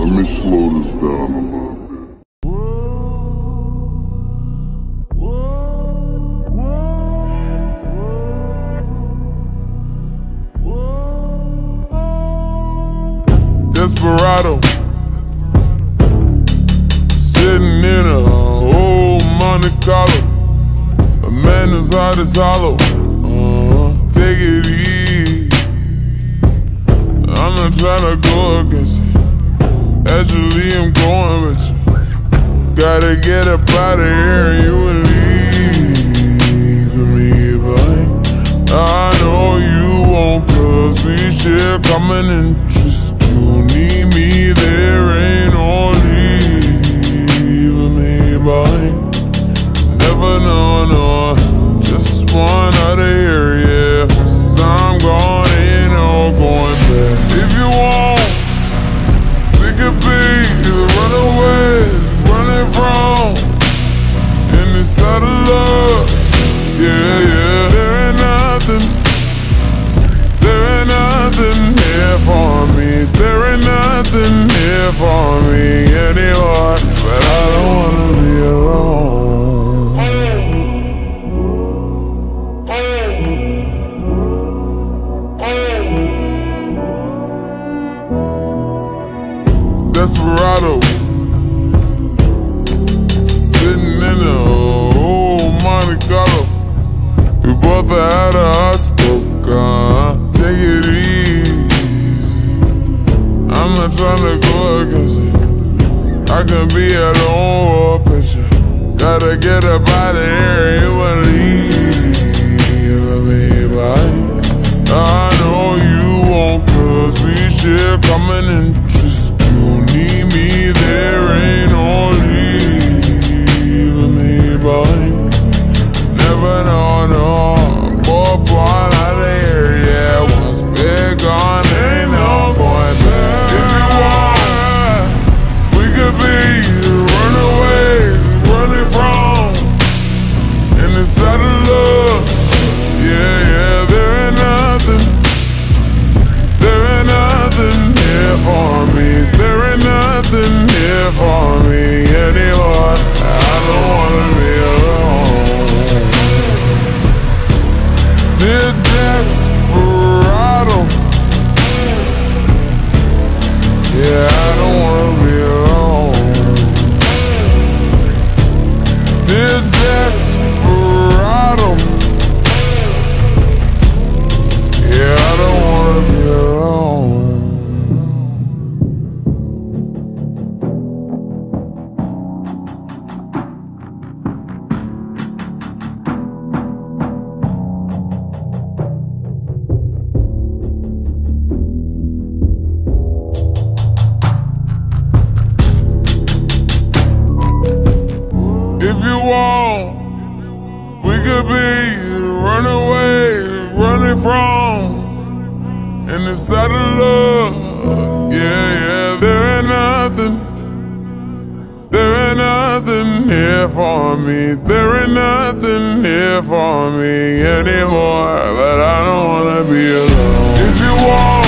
Let me slow this down a little bit. Desperado, sitting in a old Monte Carlo. A man whose heart is hollow. Take it easy. I'm not trying to go against you. Actually, I'm going with you. Gotta get up out of here and you will leave for me, but I know you won't, 'cause we share common interest. You need me, there ain't no leaving me, but never know, no. Just one out of here, yeah. 'Cause I'm gone, ain't no going back. If you want, we could be the runaways, running from in this out of love. Yeah, yeah. There ain't nothing here for me. There ain't nothing here for me anymore. But I don't wanna be alone. Desperado, sitting in the old Monte Carlo. We both had a heartspoken. Take it easy. I'm not trying to go against it. I can be at home or picture. Gotta get up out of here, you will leave me, but I know you won't, 'cause we share common interest. You need me, there ain't no leaving me, but never know, no. Both fall out of here, yeah. Once we're gone, ain't no going back. If you want, we could be the runaways, running from in this out of love. Yeah, yeah. There ain't nothing here for me. There ain't nothing here for me anymore. I don't wanna be alone. Dear desperado, yeah, I don't wanna be alone. Dear desperado, yeah, I don't wanna be alone. If you want, we could be the runaways, running from in this out of love. Yeah, yeah. There ain't nothing here for me. There ain't nothing here for me anymore. But I don't wanna be alone. If you want,